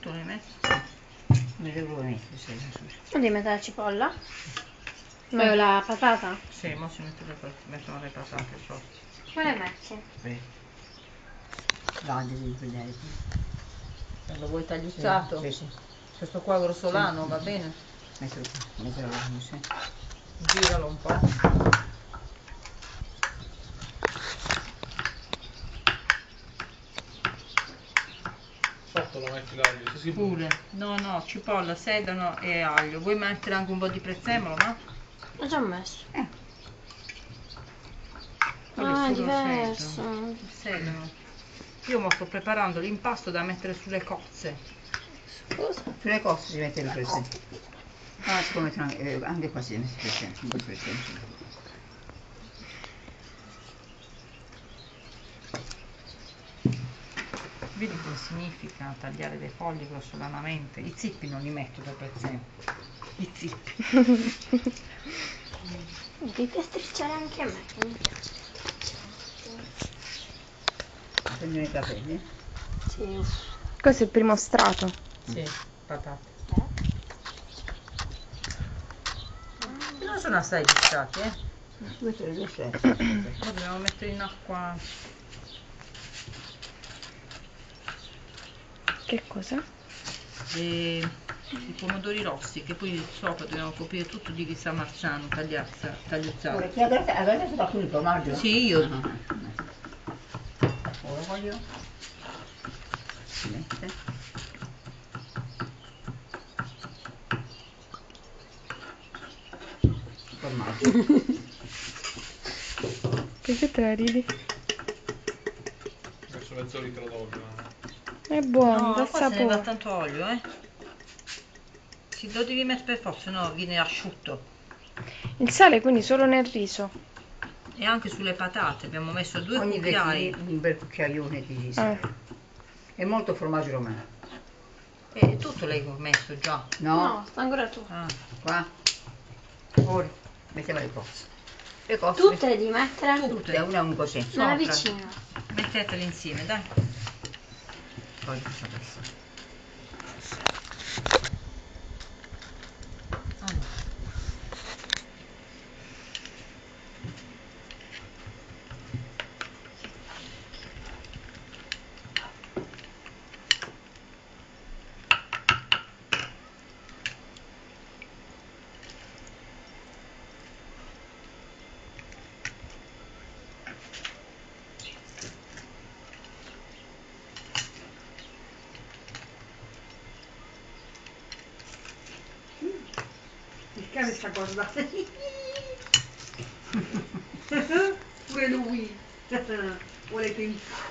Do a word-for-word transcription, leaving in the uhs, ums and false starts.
Tutto le metti? Mi devo mettere, sì, sì. Non devi mettere la cipolla? No, la patata? Sì, ma si mette le, mettono le patate sopra. Come le metti? Beh. Dai, devi vedere. Lo vuoi tagliuzzato? Sì, sì. Questo qua grossolano, Sì. va bene? Mettilo qua, mettilo qua, sì. Giralo un po'. Sotto la metti l'aglio, sì, sì. Pure. No, no, cipolla, sedano e aglio. Vuoi mettere anche un po' di prezzemolo, no? L'ho già messo. Eh. Quello Ah, è è solo diverso. sedano. Il sedano. Io mo sto preparando l'impasto da mettere sulle cozze. Scusa? Sulle cose si mette il prezzemolo. Ah, si può mettere anche, eh, anche qua si mette il prezzemolo, un po' di prezzemolo. Vedi cosa significa tagliare le foglie grossolanamente? I zippi non li metto per prezzemolo. I zippi. Devi pestricciare anche a me, che mi piace. Prendere i capelli? Sì, uff. Questo è il primo strato. Sì, patate. Non sono assai gustati, eh? Questo è il dessert. Lo dobbiamo mettere in acqua. Che cosa? E i pomodori rossi, che poi sopra dobbiamo coprire tutto di ghisa marciano tagliazza, tagliuzzato. Ti ha grattato da qui il formaggio? Sì, io. Ora voglio. Si mette. Formaggio. Perché te la ridi? Ho messo mezzo litro d'olio. È buono, No, dà qua se ne va sapore. tanto olio, eh. Sì, lo devi mettere per forza, no, viene asciutto. Il sale quindi solo nel riso. E anche sulle patate abbiamo messo due Ogni cucchiai. vecchino un bel cucchiaione di riso. Ah. E molto formaggio romano. E tutto lei ho messo già. No? No, sta ancora tu. Ah. Qua. Ora mettiamo le cozze. Le cozze. Tutte le devi mettere? Tutte, una a un così. Non Sopra. vicino. Mettetele insieme, dai. Poi faccio questo. Allora. Il cane sta guardando. Pure lui. Vuole pensare.